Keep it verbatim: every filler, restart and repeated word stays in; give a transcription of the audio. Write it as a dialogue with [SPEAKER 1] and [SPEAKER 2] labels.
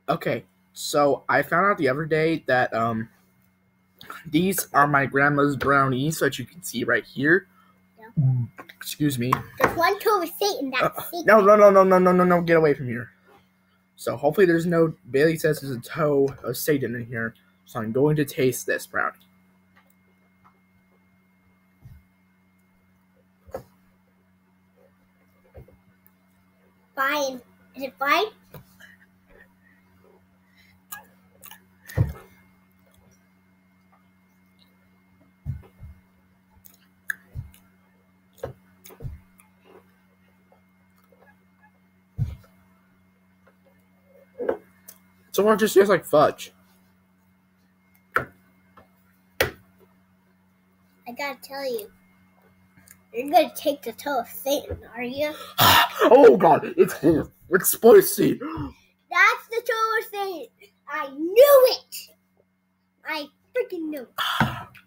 [SPEAKER 1] Okay, so I found out the other day that um these are my grandma's brownies that you can see right here.
[SPEAKER 2] Yeah.
[SPEAKER 1] Excuse me.
[SPEAKER 2] There's one toe of Satan that's
[SPEAKER 1] Uh,
[SPEAKER 2] secret.
[SPEAKER 1] no, no, no, no, no, no, no, no, get away from here. So hopefully there's no, Bailey says there's a toe of Satan in here, so I'm going to taste this brownie.
[SPEAKER 2] Fine. Is it fine?
[SPEAKER 1] So it just tastes like fudge.
[SPEAKER 2] I gotta tell you. You're gonna take the toe of Satan, are you?
[SPEAKER 1] Oh god, it's it's spicy.
[SPEAKER 2] That's the toe of Satan. I knew it. I freaking knew it.